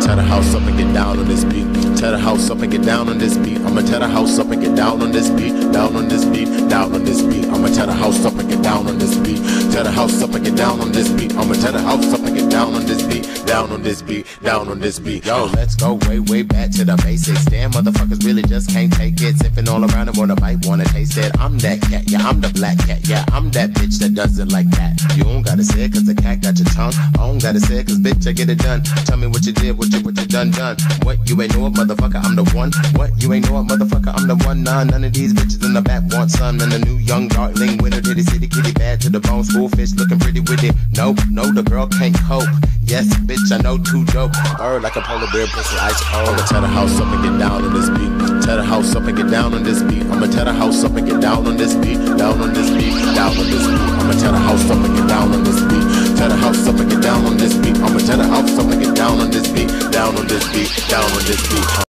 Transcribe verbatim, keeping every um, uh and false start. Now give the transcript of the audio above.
tear the house up and get down on this beat. Tear the house up and get down on this beat. I'ma tear the house up and get down on this beat. Down on this beat, down on this beat. I'ma tear the house up and get down on this beat. Tear the house up and get down on this beat. I'ma tear the house up and get down on this beat. Down on this beat, down on this beat. Yo, let's go way, way back to the basics. Damn, motherfuckers really just can't take it. Sipping all around and wanna bite, wanna taste it. I'm that cat, yeah, I'm the black cat, yeah, I'm that bitch that does it like that. You don't gotta say it cause the cat got your tongue. I don't gotta say it cause bitch, I get it done. Tell me what you did, what you, what you done, done. What, you ain't know it, motherfucker, I'm the one. What, you ain't know it, motherfucker, I'm the one. Nah, none of these bitches in the back want some. And the new young darling winner, titty city kitty, bad to the bone, school fish looking pretty with it. Nope, no, the girl can't cope. Yes, bitch, I know too dope. Bird like a polar bear, pussy ice cold. I'ma tear the house up and get down on this beat. Tear the house up and get down on this beat. I'ma tear the house up and get down on this beat. Down on this beat, down on this beat. I'ma tear the house up and get down on this beat. Tear the house up and get down on this beat. I'ma tear the house up and get down on this beat. Down on this beat, down on this beat.